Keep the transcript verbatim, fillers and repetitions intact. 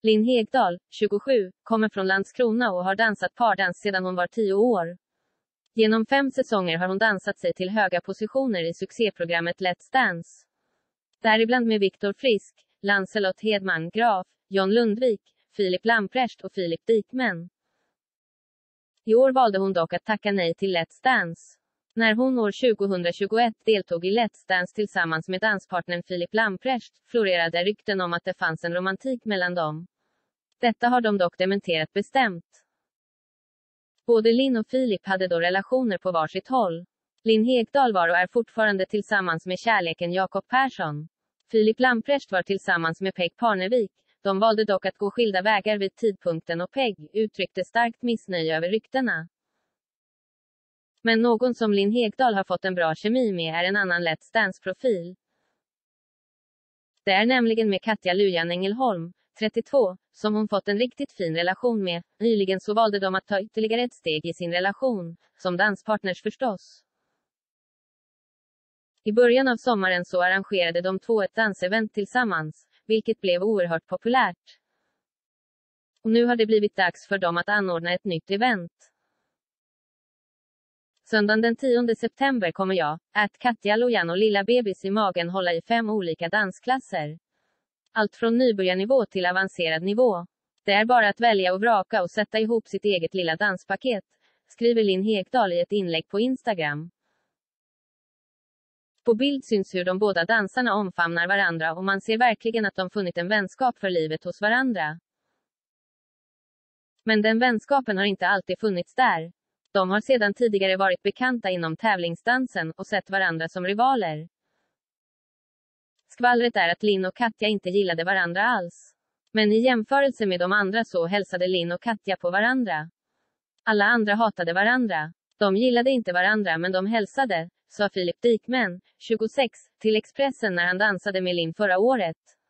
Linn Hegdahl, tjugosju, kommer från Landskrona och har dansat pardans sedan hon var tio år. Genom fem säsonger har hon dansat sig till höga positioner i succéprogrammet Let's Dance. Däribland med Viktor Frisk, Lancelot Hedman Graf, John Lundvik, Filip Lamprecht och Filip Dikmen. I år valde hon dock att tacka nej till Let's Dance. När hon år tjugohundratjugoett deltog i Let's Dance tillsammans med danspartnern Filip Lamprecht, florerade rykten om att det fanns en romantik mellan dem. Detta har de dock dementerat bestämt. Både Linn och Filip hade då relationer på varsitt håll. Linn Hegdahl var och är fortfarande tillsammans med kärleken Jakob Persson. Filip Lamprecht var tillsammans med Peg Parnevik. De valde dock att gå skilda vägar vid tidpunkten och Peg uttryckte starkt missnöje över ryktena. Men någon som Linn Hegdahl har fått en bra kemi med är en annan Let's Dance-profil. Det är nämligen med Katja Lujan Ängelholm, trettiotvå, som hon fått en riktigt fin relation med. Nyligen så valde de att ta ytterligare ett steg i sin relation, som danspartners förstås. I början av sommaren så arrangerade de två ett dansevent tillsammans, vilket blev oerhört populärt. Och nu har det blivit dags för dem att anordna ett nytt event. Söndagen den tionde september kommer jag, att Katja Lujan och Lilla Bebis i magen hålla i fem olika dansklasser. Allt från nybörjarnivå till avancerad nivå. Det är bara att välja och vraka och sätta ihop sitt eget lilla danspaket, skriver Linn Hegdahl i ett inlägg på Instagram. På bild syns hur de båda dansarna omfamnar varandra och man ser verkligen att de funnit en vänskap för livet hos varandra. Men den vänskapen har inte alltid funnits där. De har sedan tidigare varit bekanta inom tävlingsdansen och sett varandra som rivaler. Skvallret är att Linn och Katja inte gillade varandra alls. Men i jämförelse med de andra så hälsade Linn och Katja på varandra. Alla andra hatade varandra. De gillade inte varandra men de hälsade, sa Filip Dikmen, tjugosex, till Expressen när han dansade med Linn förra året.